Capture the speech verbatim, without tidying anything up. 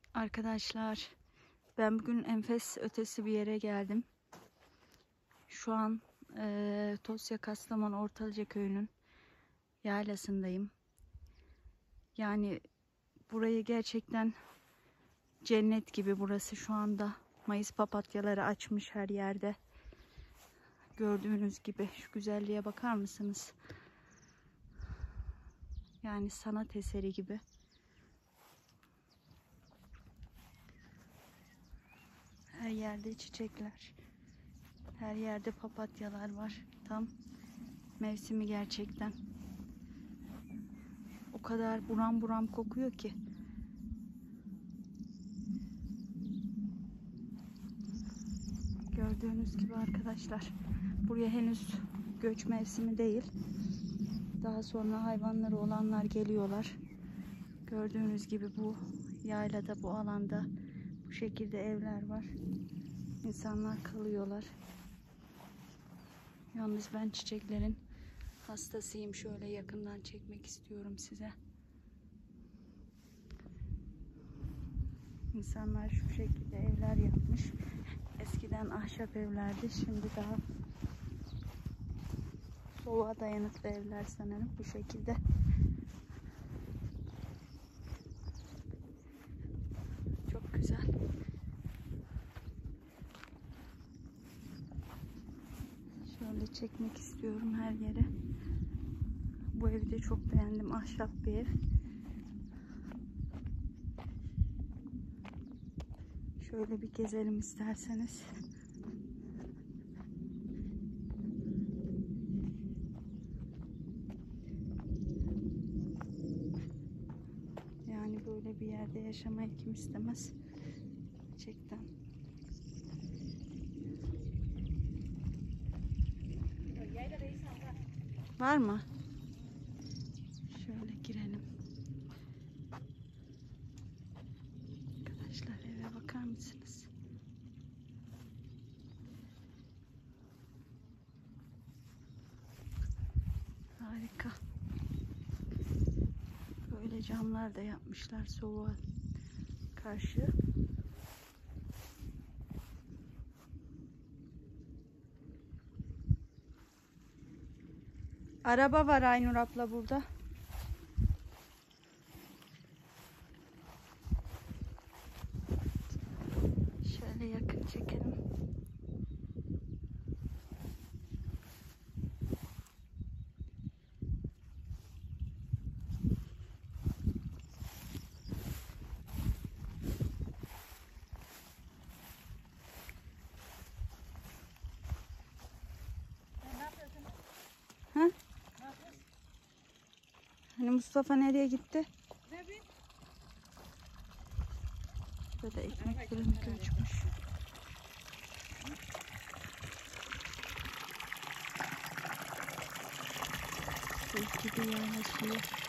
Arkadaşlar, ben bugün enfes ötesi bir yere geldim. Şu an e, Tosya Kastamonu Ortalıca Köyü'nün yaylasındayım. Yani burayı gerçekten cennet gibi burası şu anda. Mayıs papatyaları açmış her yerde. Gördüğünüz gibi şu güzelliğe bakar mısınız? Yani sanat eseri gibi. Her yerde çiçekler. Her yerde papatyalar var. Tam mevsimi gerçekten. O kadar buram buram kokuyor ki. Gördüğünüz gibi arkadaşlar. Buraya henüz göç mevsimi değil. Daha sonra hayvanları olanlar geliyorlar. Gördüğünüz gibi bu yaylada, bu alanda bu şekilde evler var. İnsanlar kalıyorlar. Yalnız ben çiçeklerin hastasıyım. Şöyle yakından çekmek istiyorum size. İnsanlar şu şekilde evler yapmış. Eskiden ahşap evlerdi. Şimdi daha soğuğa dayanıklı evler sanırım bu şekilde. Çok güzel. Şöyle çekmek istiyorum her yere. Bu evi de çok beğendim. Ahşap bir ev. Şöyle bir gezelim isterseniz. Yani böyle bir yerde yaşamayı kim istemez? Gerçekten. Var mı? Şöyle girelim. Arkadaşlar eve bakar mısınız? Harika. Böyle camlar da yapmışlar soğuğa karşı. Araba var Aynur abla burada. Şöyle yakın çekelim. Ha? Hani Mustafa nereye gitti? Ne bileyim. Böyle ekmek fırını göçmüş. Çok gibi yerleşiyor.